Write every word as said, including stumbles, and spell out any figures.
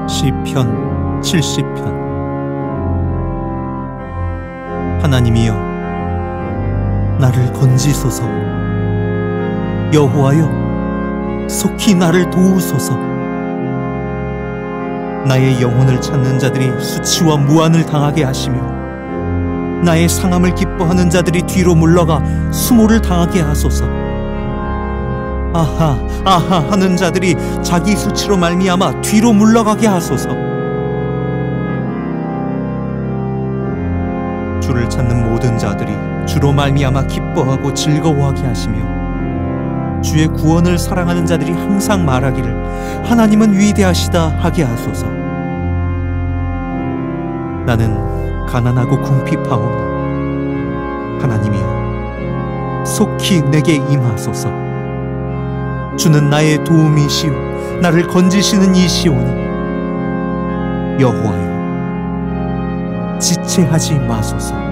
시편 칠십 편. 하나님이여, 나를 건지소서. 여호와여, 속히 나를 도우소서. 나의 영혼을 찾는 자들이 수치와 무한을 당하게 하시며, 나의 상함을 기뻐하는 자들이 뒤로 물러가 수모를 당하게 하소서. 아하 아하 하는 자들이 자기 수치로 말미암아 뒤로 물러가게 하소서. 주를 찾는 모든 자들이 주로 말미암아 기뻐하고 즐거워하게 하시며, 주의 구원을 사랑하는 자들이 항상 말하기를 하나님은 위대하시다 하게 하소서. 나는 가난하고 궁핍하오니 하나님이여, 속히 내게 임하소서. 주는 나의 도움이시오, 나를 건지시는 이시오니 여호와여, 지체하지 마소서.